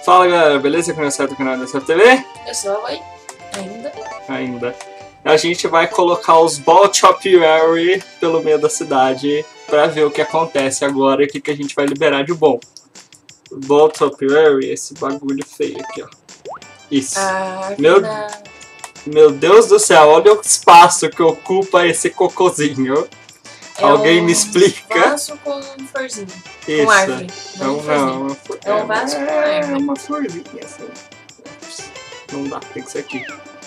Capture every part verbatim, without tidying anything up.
Fala galera, beleza? Começar do canal da T V? Eu sou a Oi, ainda. Ainda. A gente vai colocar os Ball Topiary pelo meio da cidade pra ver o que acontece agora e o que, que a gente vai liberar de bom. Ball Topiary, esse bagulho feio aqui, ó. Isso. Ah, Meu, na... meu Deus do céu, olha o espaço que ocupa esse cocôzinho. é Alguém um me explica? vaso com florzinha. Isso. Com árvore. Não, Não, não, uma flor- é um vaso com é árvore. uma florzinha assim. Não dá, tem que ser aqui.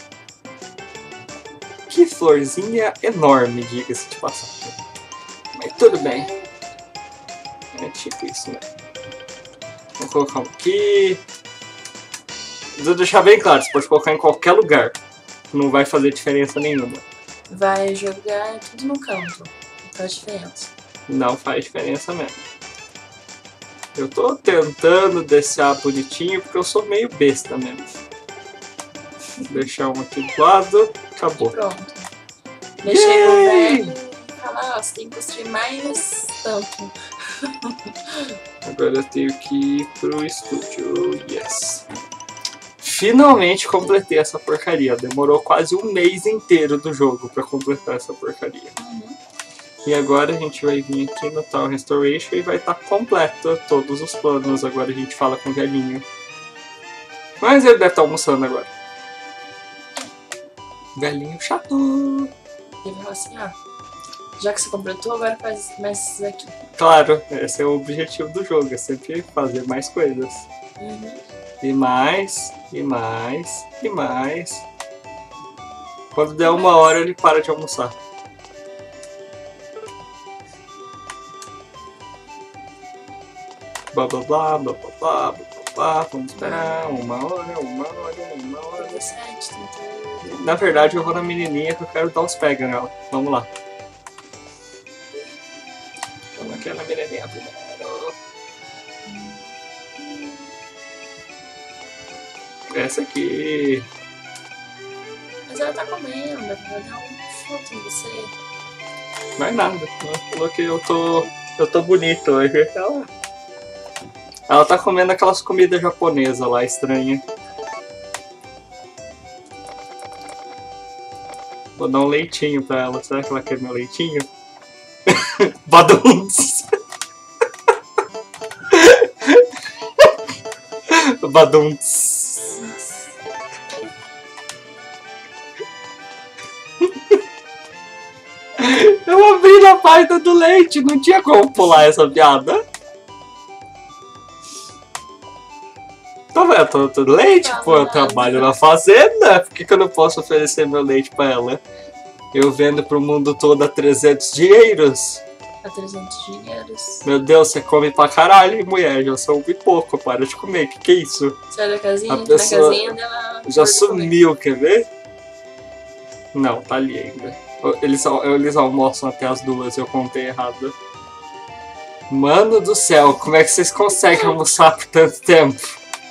Que florzinha enorme, diga-se de passagem. Mas tudo bem. É tipo isso, né? Vou colocar um aqui. Vou deixar bem claro, você pode colocar em qualquer lugar. Não vai fazer diferença nenhuma. Vai jogar tudo no canto. Não faz diferença. Não faz diferença mesmo. Eu tô tentando deixar bonitinho porque eu sou meio besta mesmo. Vou deixar um aqui do lado. Acabou. Pronto. Deixei o velho e falar, ó, você tem que construir mais tanto. Agora eu tenho que ir pro estúdio. Yes. Finalmente completei essa porcaria. Demorou quase um mês inteiro do jogo pra completar essa porcaria. Uhum. E agora a gente vai vir aqui no Town Restoration e vai estar completo todos os planos. Agora a gente fala com o velhinho. Mas ele deve estar almoçando agora. Velhinho chato. Ele falou assim, ó, já que você completou, agora faz mais esses aqui. Claro, esse é o objetivo do jogo. É sempre fazer mais coisas. Uhum. E mais, e mais, e mais. Quando der uma hora ele para de almoçar. Blá blá blá, blá blá blá, blá blá. Vamos esperar uma hora, uma hora, uma hora. dezessete, trinta. Na verdade eu vou na menininha que eu quero dar uns pega nela. Vamos lá. Vamos aqui na menininha primeiro. Essa aqui. Mas ela tá comendo, vai dar um fruto em você. Mais nada. Ela falou que eu tô. Eu tô bonito hoje. Ela, ela tá comendo aquelas comidas japonesas lá, estranha. Vou dar um leitinho pra ela. Será que ela quer meu leitinho? Baduns! Baduns! Eu abri na página do leite, não tinha como pular essa piada. Tá vendo? Tô, tô leite, Tá, pô, eu tá. trabalho na fazenda. Por que, que eu não posso oferecer meu leite pra ela? Eu vendo pro mundo todo a trezentos dinheiros. A trezentos dinheiros. Meu Deus, você come pra caralho, mulher. Já soube pouco, para de comer. Que que é isso? Sai da casinha, A entra pessoa na casinha dela. Já sumiu, quer ver? Não, tá ali ainda. Eles, eles almoçam até as duas, eu contei errado. Mano do céu, como é que vocês conseguem almoçar por tanto tempo?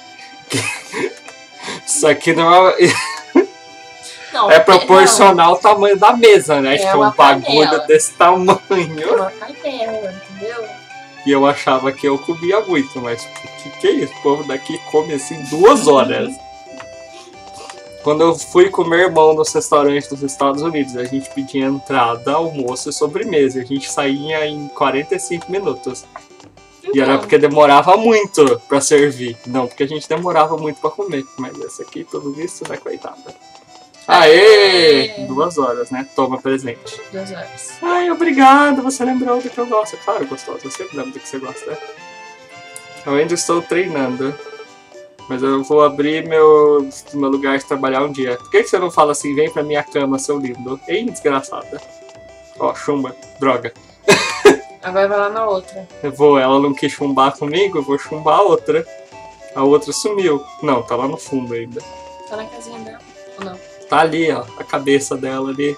Isso aqui não é, Não, é proporcional ao tamanho da mesa, né? É Tipo, uma um bagulho panela. desse não, é tamanho. uma panela, entendeu? E eu achava que eu comia muito, mas o que, que é isso? O povo daqui come assim duas horas. Quando eu fui com meu irmão nos restaurantes dos Estados Unidos, a gente pedia entrada, almoço e sobremesa. E a gente saía em quarenta e cinco minutos. Então, E era porque demorava muito pra servir. Não porque a gente demorava muito pra comer. Mas essa aqui, tudo isso, né, coitada. Aê! Aê! Duas horas, né? Toma presente. duas horas. Ai, obrigado, você lembrou do que eu gosto. Claro, gostoso, eu sempre lembro do que você gosta. Eu ainda estou treinando. Mas eu vou abrir meu, meu lugar de trabalhar um dia. Por que, que você não fala assim, vem pra minha cama, seu lindo? Ei, desgraçada. Ó, chumba, droga. Agora vai lá na outra. Eu vou, ela não quis chumbar comigo, eu vou chumbar a outra. A outra sumiu. Não, tá lá no fundo ainda. Tá na casinha dela. Ou não? Tá ali, ó, a cabeça dela ali.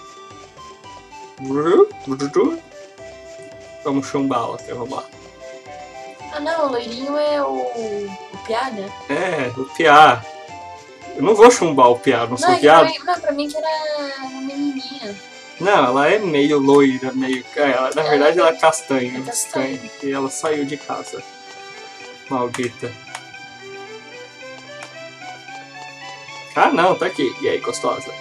Vamos chumbar a outra, vamos lá. Ah não, o loirinho é o, o Piá, né? É, o Piá. Eu não vou chumbar o Piá, não sou Não, é que Piá. pra mim- não, pra mim que era uma menininha. Não, ela é meio loira, meio... É, ela, na verdade ela é castanha. É castanha. E ela saiu de casa. Maldita. Ah, não, tá aqui. E aí, gostosa?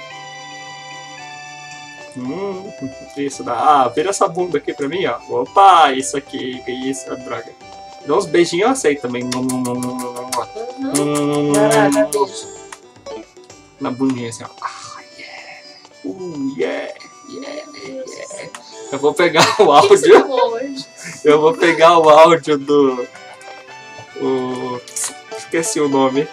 Hum, isso dá. Ah, vira essa bunda aqui pra mim, ó. Opa, isso aqui, que isso, é droga. Dá uns beijinhos, eu aceito também. Hum, hum, hum, Uhum. Dá, dá beijo. Na bundinha assim, ó. Ah, yeah. Uh, yeah. Yeah, yeah. Eu vou pegar o áudio. Que que você tomou hoje? Eu vou pegar o áudio do. O... Esqueci o nome.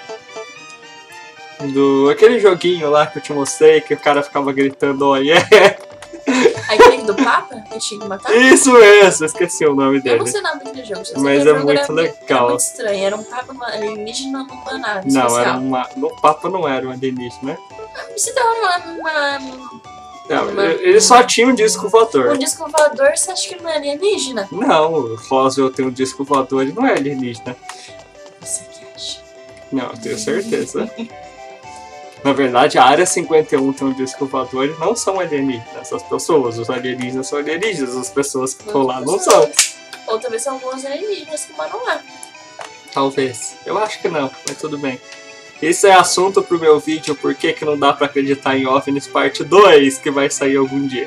Do. Aquele joguinho lá que eu te mostrei, que o cara ficava gritando, oh yeah. Aquele do Papa? Que tinha que matar? Isso mesmo, esqueci o nome Eu dele. não sei o nome daquele jogo. só sei Mas que é o jogo muito era, legal. Era muito estranho. Era um Papa numa- alienígena numa nave Não, espacial. era uma. No Papa não era um alienígena. Você dá uma, uma, Não, uma- ele só tinha um disco voador. um disco voador, você acha que não é alienígena? Não, o Roswell tem um disco voador, ele não é alienígena. Você que acha? Não, eu tenho certeza. Na verdade, a Área cinquenta e um tem um disco voador e não são alienígenas. As pessoas, os alienígenas são alienígenas, as pessoas que estão lá não são. Ou talvez são alguns alienígenas que moram lá. Talvez. Eu acho que não, mas tudo bem. Esse é assunto pro meu vídeo, por que que não dá pra acreditar em OVNIs parte dois, que vai sair algum dia.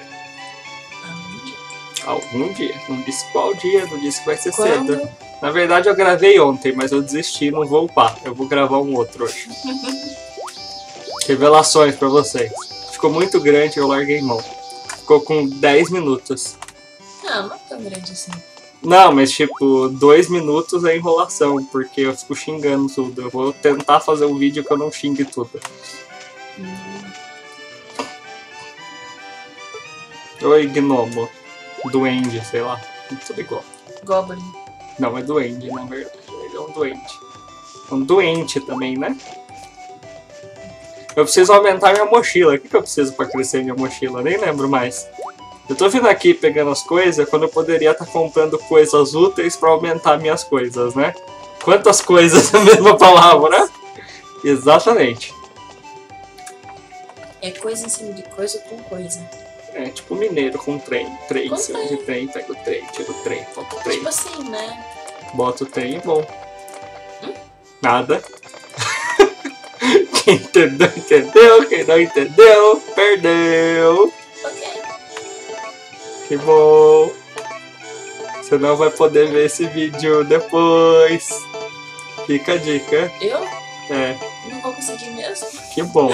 Algum dia. Não disse qual dia, não disse que vai ser Quando? cedo. Na verdade eu gravei ontem, mas eu desisti e não vou upar. Eu vou gravar um outro hoje. Revelações pra vocês. Ficou muito grande, eu larguei mão. Ficou com dez minutos. Não, não é tão grande assim. Não, mas tipo, dois minutos é enrolação, porque eu fico xingando tudo. Eu vou tentar fazer um vídeo que eu não xingue tudo. Hum. Oi, gnomo. Duende, sei lá. Tudo igual. Goblin. Não, é duende, na verdade. Ele é um duende. Um doente também, né? Eu preciso aumentar minha mochila. O que que eu preciso pra crescer minha mochila? Nem lembro mais. Eu tô vindo aqui pegando as coisas quando eu poderia estar comprando coisas úteis pra aumentar minhas coisas, né? Quantas coisas é a mesma palavra, né? Exatamente. É coisa em cima de coisa com coisa. É tipo mineiro com trem. Trem em Com cima de trem, pega o trem, tira o trem, bota o trem. Tipo assim, né? Bota o trem e bom. Hum? Nada. Quem entendeu, entendeu. Quem não entendeu, perdeu. Ok. Que bom. Você não vai poder ver esse vídeo depois. Fica a dica. Eu? É, Não vou conseguir mesmo. que bom.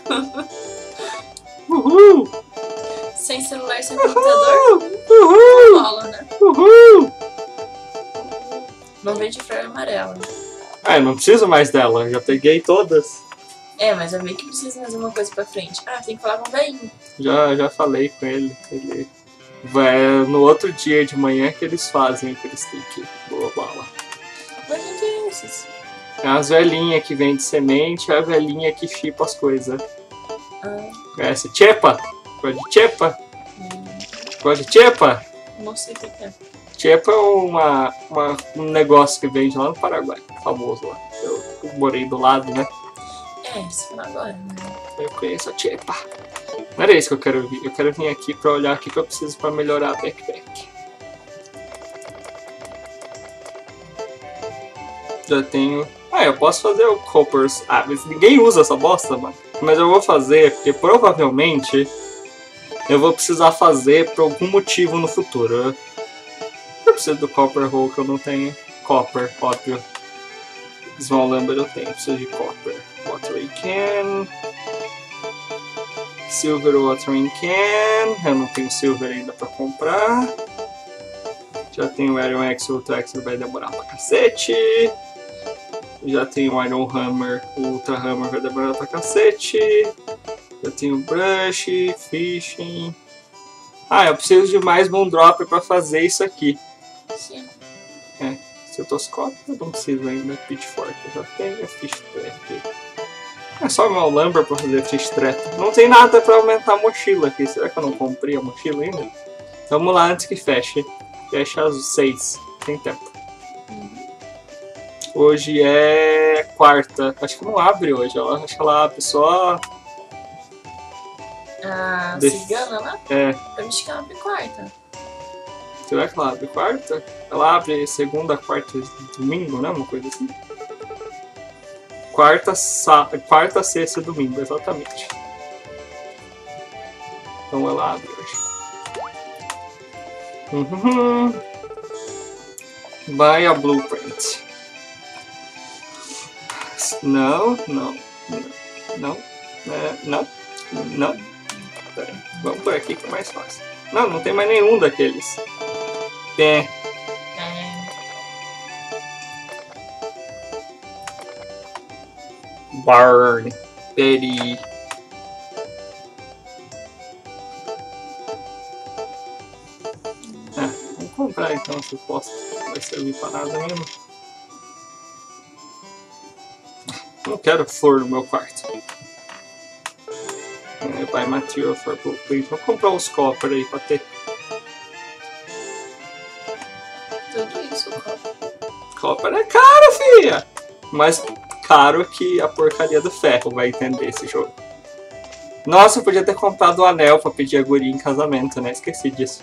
Uhul! Sem celular, sem computador, Uhul! rola, né? Uhul! Não vem de flor amarela. Ah, eu não preciso mais dela. Já peguei todas. É, mas eu vi que precisa mais uma coisa pra frente. Ah, tem que falar com o velhinho. Já, já falei com ele. Ele vai no outro dia de manhã que eles fazem aqueles stick. Boa bala. Mas quem que é esses? É as velhinhas que vende semente, é a velhinha que chipa as coisas. Ah, Conhece Chepa? Gosta de Chepa? hum, Gosta de Chepa? não sei o que que é. Chepa é uma, uma, um negócio que vende lá no Paraguai. Famoso lá. Eu, eu morei do lado, né? É, você falou agora, né? Eu conheço a Chepa. Não era isso que eu quero vir. Eu quero vir aqui pra olhar o que eu preciso pra melhorar a backpack. Já tenho... Ah, eu posso fazer o Coppers. Ah, mas ninguém usa essa bosta, mano. Mas eu vou fazer, porque provavelmente eu vou precisar fazer por algum motivo no futuro. Eu preciso do Copper Hole que eu não tenho. Copper, óbvio. Small Lumber eu tenho, eu preciso de Copper. Watering Can. Silver Watering Can. Eu não tenho Silver ainda pra comprar. Já tenho o Iron Axe, o Ultra Axe vai demorar pra cacete. Já tenho o Iron Hammer, o Ultra Hammer vai demorar pra cacete. Já tenho Brush, Fishing. Ah, eu preciso de mais Moondropper pra fazer isso aqui. Sim. É, Cetoscópio eu não preciso ainda. Pitchfork eu já tenho, Fish Trap. É só o meu Lumber pra fazer Fish Trap. Não tem nada pra aumentar a mochila aqui. Será que eu não comprei a mochila ainda? Vamos lá antes que feche. Fecha às seis. Tem tempo. Hoje é quarta. Acho que não abre hoje. Ela, acho que ela abre só. A Desse- cigana lá? É. Pra mim acho que ela abre quarta. Será que ela abre quarta? Ela abre segunda, quarta e domingo, né? Uma coisa assim. quarta, sa... quarta, sexta e domingo, exatamente. Então ela abre hoje. Uhum. Buy a blueprint. Não, não, não, é, não, não. Pera, vamos por aqui que é mais fácil. Não, não tem mais nenhum daqueles. Tem. Burn. Betty. É, vamos comprar então se posso. Não vai servir para nada mesmo. Não quero flor no meu quarto. É, buy material for blueprint. Vou comprar uns copper aí pra ter. Tudo isso, copper. Copper é caro, filha! Mais caro que a porcaria do ferro, vai entender esse jogo. Nossa, eu podia ter comprado o anel pra pedir a guria em casamento, né? Esqueci disso.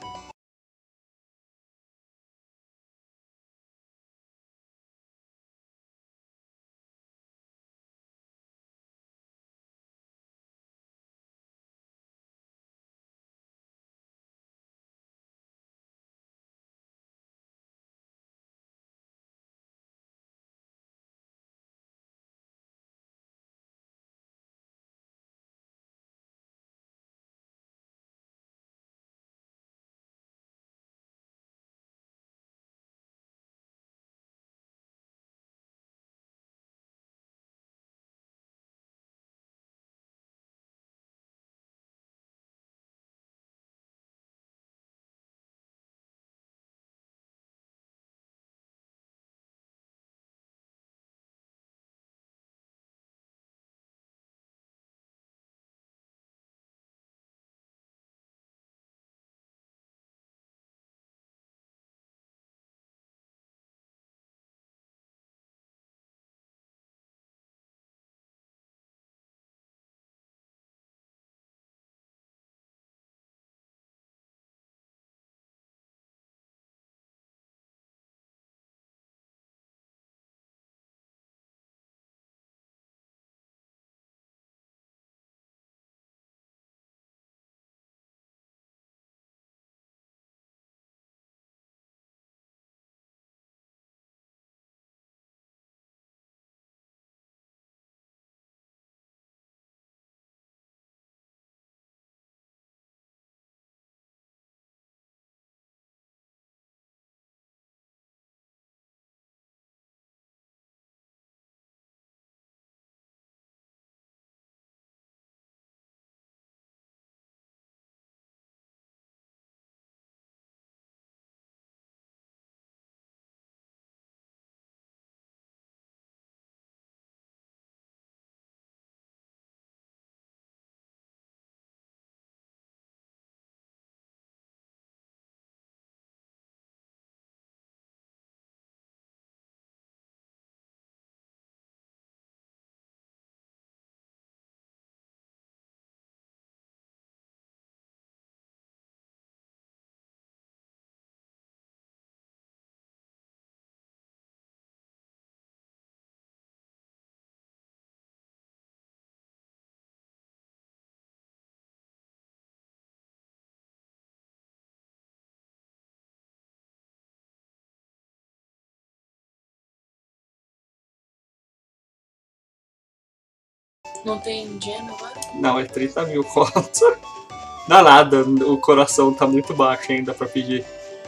Não tem gema agora? Não, é trinta mil conto. Dá nada, o coração tá muito baixo ainda pra pedir.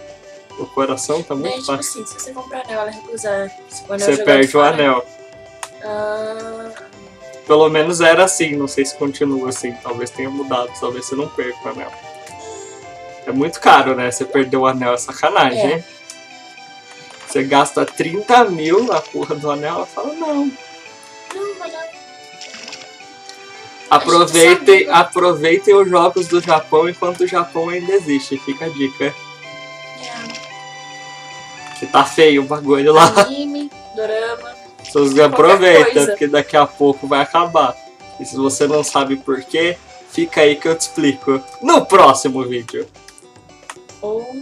O coração tá muito é, tipo baixo. assim, se você comprar anel, ela recusar. Se o anel Você jogar perde o fora. anel. Ah, Pelo menos era assim, não sei se continua assim. Talvez tenha mudado, talvez você não perca o anel. É muito caro, né? Você perdeu o anel, é sacanagem, É. hein? Você gasta trinta mil na porra do anel, ela fala, não. não, mas não. Aproveitem, aproveitem os jogos do Japão enquanto o Japão ainda existe, fica a dica. É. Que tá feio o bagulho lá. Anime, dorama. Vocês aproveitam, porque daqui a pouco vai acabar. E se você não sabe por quê, fica aí que eu te explico no próximo vídeo. Ou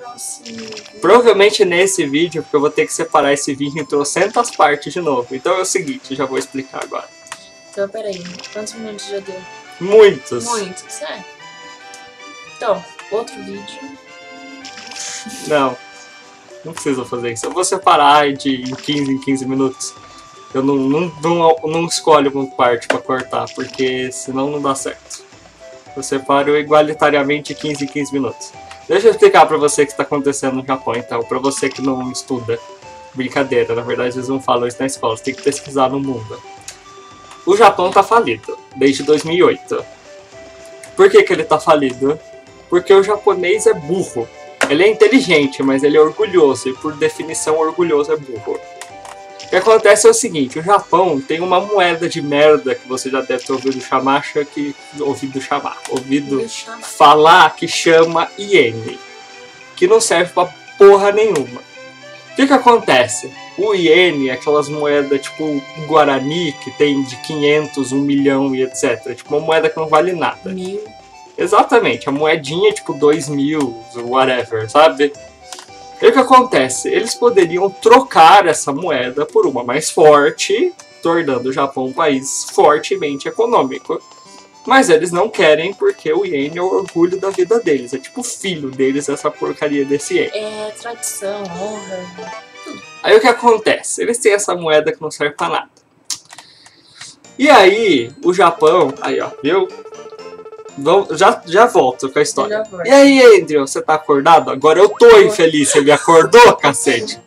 próximo. Provavelmente nesse vídeo, porque eu vou ter que separar esse vídeo em trocentas partes de novo. Então é o seguinte, eu já vou explicar agora. Então, peraí. Quantos minutos já deu? Muitos. Muitos, é. Então, outro vídeo. Não. Não precisa fazer isso. Eu vou separar de em quinze em quinze minutos. Eu não, não, não, não escolho uma parte pra cortar, porque senão não dá certo. Eu separo igualitariamente quinze em quinze minutos. Deixa eu explicar pra você o que está acontecendo no Japão, então. Pra você que não estuda. Brincadeira, na verdade eles não falam isso na escola. Você tem que pesquisar no mundo. O Japão tá falido, desde dois mil e oito. Por que que ele tá falido? Porque o japonês é burro. Ele é inteligente, mas ele é orgulhoso. E por definição, orgulhoso é burro. O que acontece é o seguinte, o Japão tem uma moeda de merda que você já deve ter ouvido chamar, que, ouvido chamar, ouvido falar, que chama iene, que não serve pra porra nenhuma. O que que acontece? O iene é aquelas moedas tipo Guarani, que tem de quinhentos, um milhão e etcétera. Tipo uma moeda que não vale nada. Mil. Exatamente, a moedinha tipo dois mil, whatever, sabe? E o que acontece? Eles poderiam trocar essa moeda por uma mais forte, tornando o Japão um país fortemente econômico. Mas eles não querem porque o iene é o orgulho da vida deles. É tipo o filho deles, essa porcaria desse iene. É tradição, honra, tudo. Aí o que acontece? Eles têm essa moeda que não serve pra nada. E aí, o Japão... Aí, ó, viu? Vamos, já, já volto com a história. E aí, Andrew, você tá acordado? Agora eu tô infeliz, você me acordou, cacete?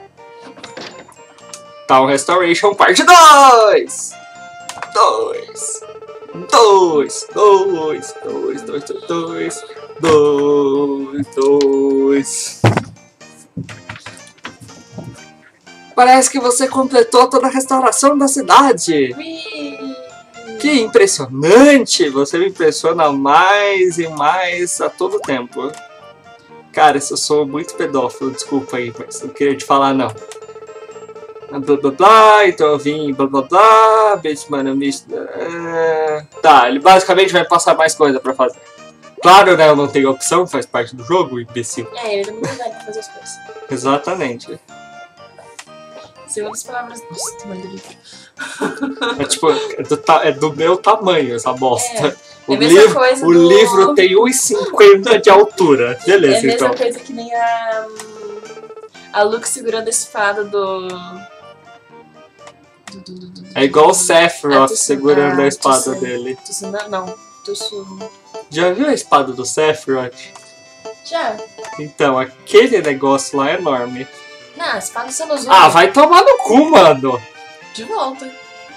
Town Restoration Parte dois! dois! dois! dois! dois! dois! dois! dois! dois! Parece que você completou toda a restauração da cidade! Que impressionante! Você me impressiona mais e mais a todo tempo. Cara, eu sou muito pedófilo, desculpa aí, mas não queria te falar não. Blá blá blá, então eu vim blá blá blá, Batman, tá, ele basicamente vai passar mais coisa pra fazer. Claro, né, eu não tenho opção, faz parte do jogo, imbecil. É, ele não me dá pra fazer as coisas. Exatamente. Segundo as palavras do tamanho do livro. É tipo, é do, é do meu tamanho essa bosta. É, o é a mesma livro, coisa o do... livro tem um e cinquenta de altura. Beleza, é a mesma então. coisa que nem a... A Luke segurando a espada do... do, do, do, do é igual o Sephiroth ah, segurando ah, a espada Tsuna, dele. Tsuna, não, Tsuna. Já viu a espada do Sephiroth? Já. Então, aquele negócio lá é enorme. Não, a espada você não usou. Ah, vai tomar no cu, mano! De volta.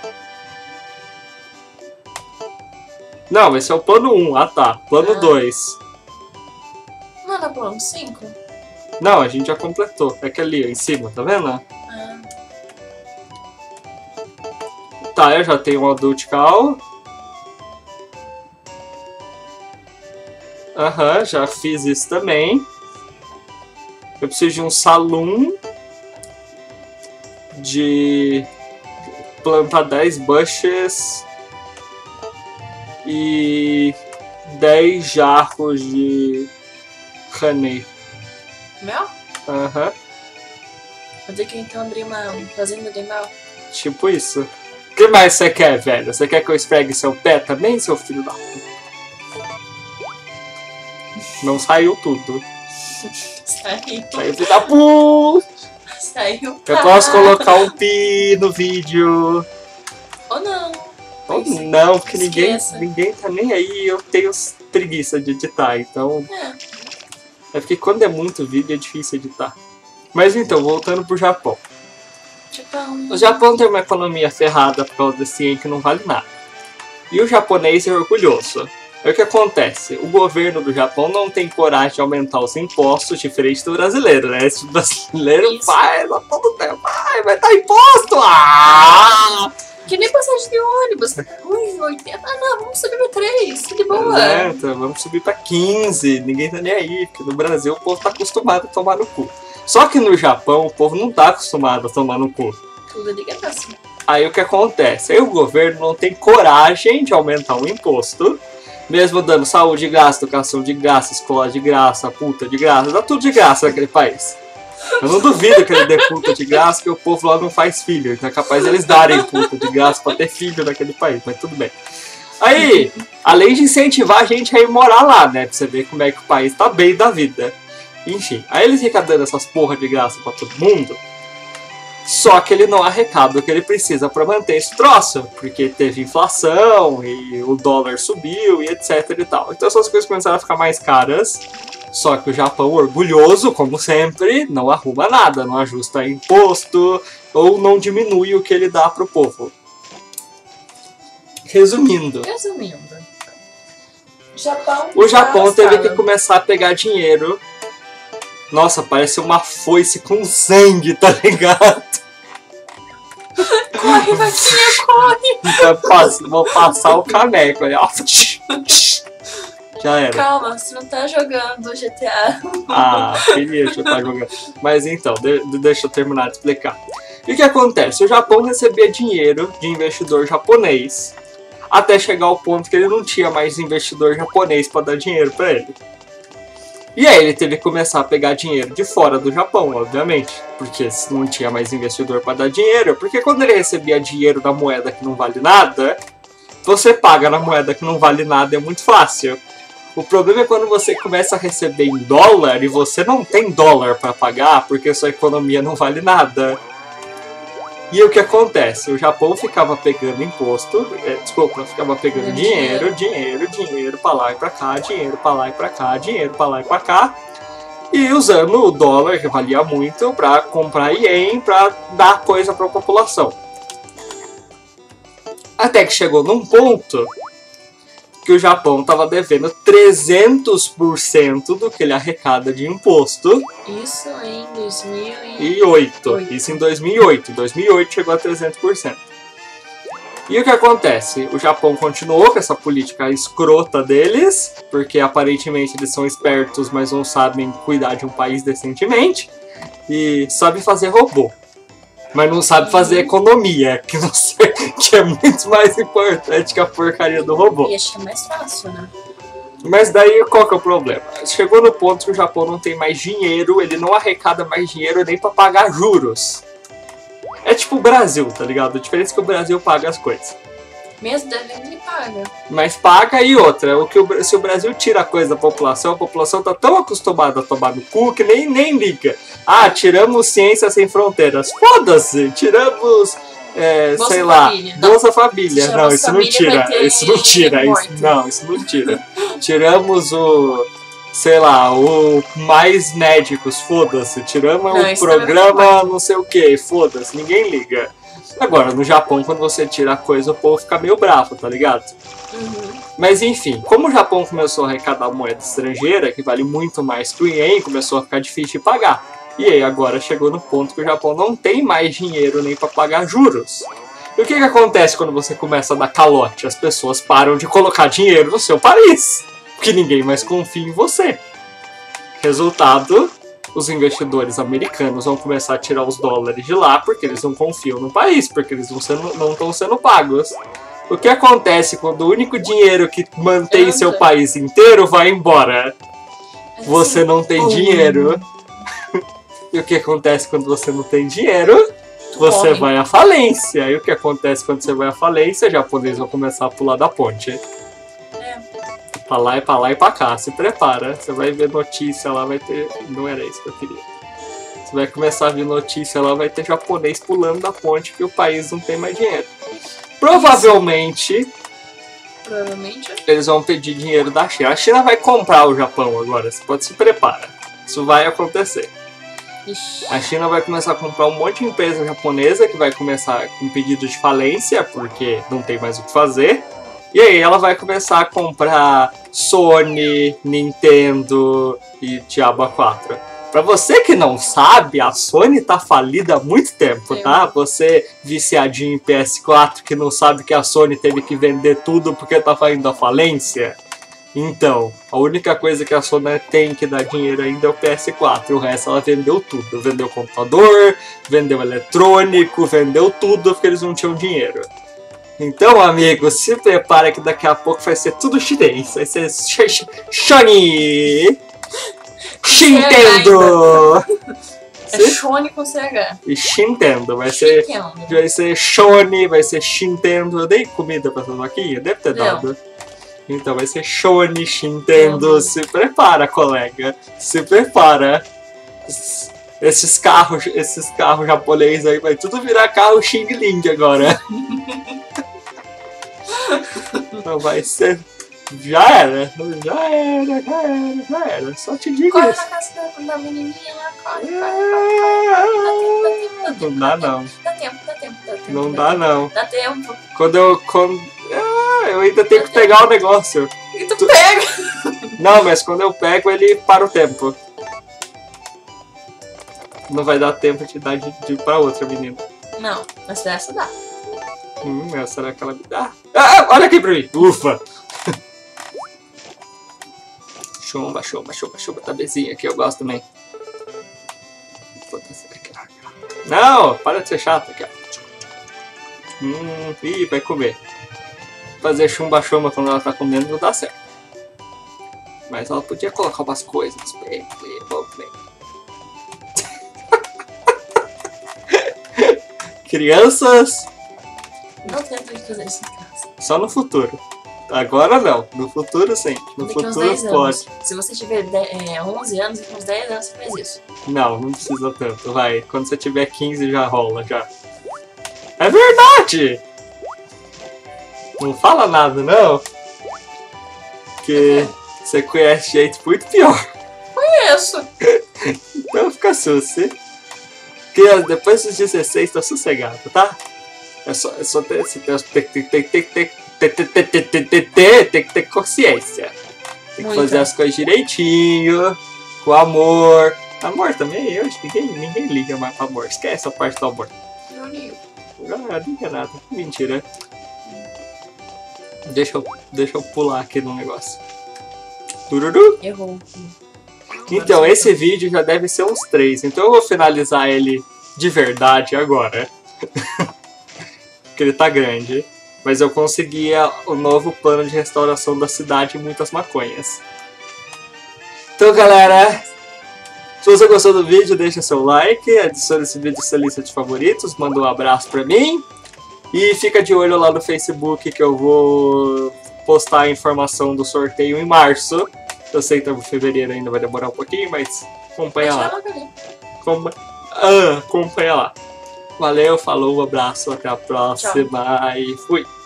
Não, esse é o plano um. Ah, tá. Plano Ah. dois. Não era plano cinco? Não, a gente já completou. É aquele ali, ó, em cima, tá vendo? Ah. Tá, eu já tenho um Adult Call. Aham, já fiz isso também. Eu preciso de um saloon. De plantar dez bushes. E dez jarros de honey. Mel? Aham, Vou ter que então abrir uma fazenda de mel. tipo isso. O que mais você quer, velho? Você quer que eu esfregue seu pé também, seu filho da puta? Não saiu tudo. Saiu. Saiu filho da puta! Saiu. Eu posso colocar um pi no vídeo. Ou não. Ou Mas não, porque ninguém, esqueça. ninguém tá nem aí. Eu tenho preguiça de editar, então... É. É porque quando é muito vídeo é difícil editar. Mas então, voltando pro Japão. Tipo, um... O Japão tem uma economia ferrada por causa desse ien que não vale nada. E o japonês é orgulhoso. É o que acontece. O governo do Japão não tem coragem de aumentar os impostos diferente do brasileiro, né? Esse brasileiro Isso. faz a todo tempo. Ai, vai dar imposto! Ah! Que nem passagem de ônibus. Ui, oitenta. Ah, não, vamos subir pra três. Que de boa. É, então, vamos subir pra quinze. Ninguém tá nem aí, porque no Brasil o povo tá acostumado a tomar no cu. Só que no Japão o povo não tá acostumado a tomar no cu. Tudo de graça. Aí o que acontece? Aí o governo não tem coragem de aumentar o imposto. Mesmo dando saúde de graça, educação de graça, escola de graça, puta de graça, dá tudo de graça naquele país. Eu não duvido que ele dê puta de graça, que o povo lá não faz filho. Então é capaz eles darem puta de graça pra ter filho naquele país, mas tudo bem. Aí, além de incentivar a gente a ir morar lá, né? Pra você ver como é que o país tá bem da vida. Enfim, aí eles ficam dando essas porra de graça pra todo mundo. Só que ele não arrecada o que ele precisa pra manter esse troço. Porque teve inflação e o dólar subiu e etc e tal. Então essas coisas começaram a ficar mais caras. Só que o Japão, orgulhoso, como sempre, não arruma nada. Não ajusta imposto ou não diminui o que ele dá pro povo. Resumindo. Resumindo. Japão O Japão tá teve que começar a pegar dinheiro. Nossa, parece uma foice com sangue, tá ligado? Corre, vaquinha, corre! Vou, vou passar o caneco ali, ó. Já era. Calma, você não tá jogando G T A. Ah, queria que eu tava jogando. Mas então, de, deixa eu terminar de explicar. E o que acontece? O Japão recebia dinheiro de investidor japonês até chegar ao ponto que ele não tinha mais investidor japonês para dar dinheiro para ele. E aí ele teve que começar a pegar dinheiro de fora do Japão, obviamente, porque não tinha mais investidor para dar dinheiro, porque quando ele recebia dinheiro da moeda que não vale nada, você paga na moeda que não vale nada, é muito fácil. O problema é quando você começa a receber em dólar e você não tem dólar para pagar porque sua economia não vale nada. E o que acontece? O Japão ficava pegando imposto, é, desculpa, ficava pegando dinheiro, dinheiro, dinheiro pra lá e pra cá, dinheiro pra lá e pra cá, dinheiro pra lá e pra cá, e usando o dólar, que valia muito, pra comprar ien, pra dar coisa pra população. Até que chegou num ponto que o Japão estava devendo trezentos por cento do que ele arrecada de imposto. Isso em dois mil e oito. Isso em dois mil e oito. Em dois mil e oito chegou a trezentos por cento. E o que acontece? O Japão continuou com essa política escrota deles, porque aparentemente eles são espertos, mas não sabem cuidar de um país decentemente, e sabem fazer robô. Mas não sabe fazer economia, que, não sei, que é muito mais importante que a porcaria do robô. E acho que é mais fácil, né? Mas daí qual que é o problema? Chegou no ponto que o Japão não tem mais dinheiro, ele não arrecada mais dinheiro nem pra pagar juros. É tipo o Brasil, tá ligado? A diferença é que o Brasil paga as coisas. Mesmo devendo, ele paga. Mas paga e outra, o que o, se o Brasil tira a coisa da população, a população tá tão acostumada a tomar no cu que nem, nem liga. Ah, tiramos Ciência Sem Fronteiras. Foda-se, tiramos, é, sei lá, Bolsa Família. Não, isso não tira, isso não tira, isso, não, isso não tira. Tiramos o, sei lá, o Mais Médicos, foda-se. Tiramos não, o programa não sei o que, foda-se, ninguém liga. Agora, no Japão, quando você tira a coisa, o povo fica meio bravo, tá ligado? Uhum. Mas enfim, como o Japão começou a arrecadar moeda estrangeira, que vale muito mais que o ien, começou a ficar difícil de pagar. E aí agora chegou no ponto que o Japão não tem mais dinheiro nem para pagar juros. E o que que acontece quando você começa a dar calote? As pessoas param de colocar dinheiro no seu país, porque ninguém mais confia em você. Resultado... os investidores americanos vão começar a tirar os dólares de lá porque eles não confiam no país, porque eles não estão sendo, sendo pagos. O que acontece quando o único dinheiro que mantém seu país inteiro vai embora? Você não tem dinheiro. E o que acontece quando você não tem dinheiro? Você vai à falência. E o que acontece quando você vai à falência? Os japoneses vão começar a pular da ponte. Pra lá e pra lá e pra cá, se prepara. Você vai ver notícia lá, vai ter... Não era isso que eu queria. Você vai começar a ver notícia lá, vai ter japonês pulando da ponte que o país não tem mais dinheiro. Provavelmente... Provavelmente... eles vão pedir dinheiro da China. A China vai comprar o Japão agora, você pode se preparar. Isso vai acontecer. Ixi. A China vai começar a comprar um monte de empresa japonesa que vai começar com pedido de falência, porque não tem mais o que fazer. E aí ela vai começar a comprar Sony, Nintendo e Diabo quatro. Pra você que não sabe, a Sony tá falida há muito tempo, tá? Você viciadinho em P S quatro que não sabe que a Sony teve que vender tudo porque tava indo à falência. Então, a única coisa que a Sony tem que dar dinheiro ainda é o P S quatro. O resto ela vendeu tudo. Vendeu computador, vendeu eletrônico, vendeu tudo porque eles não tinham dinheiro. Então, amigo, se prepara que daqui a pouco vai ser tudo chinês. Vai ser Shoni! Shintendo! É Shone com C H. E Shintendo, vai ser. Shintendo. Vai ser Shone, vai ser Shintendo. Eu dei comida pra essa vaquinha? Deve ter Não. dado. Então vai ser Shone, Shintendo. Não. Se prepara, colega. Se prepara. Esses carros, esses carros japoneses aí vai tudo virar carro Xing Ling agora. Então vai ser. Já era, já era, já era, já era. Só te digo Corre isso. na casa da, da menininha lá, corre, corre, corre. Não dá não. Dá tempo, dá tempo, dá tempo. Não dá não. Dá tempo. Quando eu. Quando... Ah, eu ainda tenho que pegar o negócio. E tu pega. Não, mas quando eu pego ele para o tempo. Não vai dar tempo de dar de, de pra outra menina. Não, mas dessa dá. Hum, será que ela me dá? Ah, olha aqui pra mim! Ufa! Chumba, chumba, chumba, chumba. Tá bezinha aqui, eu gosto também. Não, para de ser chato aqui, ó. Hum, ih, vai comer. Fazer chumba, chumba quando ela tá comendo não dá certo. Mas ela podia colocar umas coisas. Bem, bem, bem. Crianças, Não tenta fazer isso em casa. só no futuro. Agora não, no futuro sim. No Daqui uns futuro dez pode. anos. Se você tiver de- é, onze anos, daqui uns dez anos você faz isso. Não, não precisa tanto, vai. Quando você tiver quinze já rola, já. É verdade! Não fala nada, não. Porque você conhece gente muito pior. Conheço. Então fica susse. Porque depois dos dezesseis tá sossegado, tá? É só, é só ter, você tem, tem, tem, tem, tem, tem, tem, tem, tem, tem, tem, tem, tem que ter consciência. Tem que Muita. fazer as coisas direitinho, com amor. Amor também, eu acho que ninguém, ninguém liga mais pro amor. Esquece a parte do amor. Não ligo. Ah, não liga nada. Mentira. Deixa eu, deixa eu pular aqui no negócio. Tururu. Errou. Então, esse vídeo já deve ser uns três. Então eu vou finalizar ele de verdade agora. Porque ele tá grande. Mas eu consegui a- o novo plano de restauração da cidade e muitas maconhas. Então, galera, se você gostou do vídeo, deixa seu like, adicione esse vídeo à sua lista de favoritos, manda um abraço pra mim. E fica de olho lá no Facebook que eu vou postar a informação do sorteio em março. Eu sei que em fevereiro ainda vai demorar um pouquinho, mas acompanha Deixa lá. ela ali. Acompa- ah, acompanha lá. Valeu, falou, um abraço, até a próxima e fui!